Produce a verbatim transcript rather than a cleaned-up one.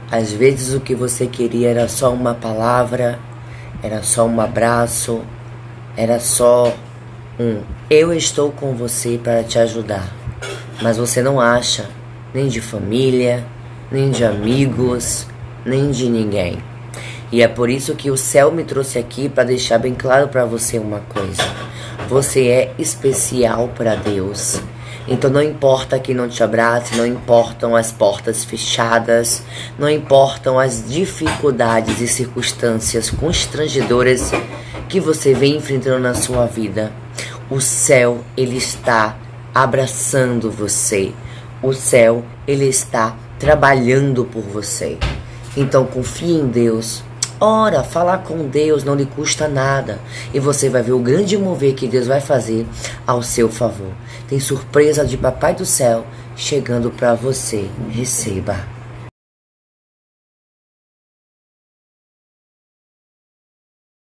Às vezes o que você queria era só uma palavra, era só um abraço, era só um eu estou com você para te ajudar. Mas você não acha, nem de família, nem de amigos, nem de ninguém. E é por isso que o céu me trouxe aqui para deixar bem claro para você uma coisa. Você é especial para Deus. Então não importa quem não te abrace, não importam as portas fechadas, não importam as dificuldades e circunstâncias constrangedoras que você vem enfrentando na sua vida. O céu, ele está abraçando você. O céu, ele está trabalhando por você. Então confie em Deus. Ora, falar com Deus não lhe custa nada. E você vai ver o grande mover que Deus vai fazer ao seu favor. Tem surpresa de Papai do Céu chegando para você. Receba.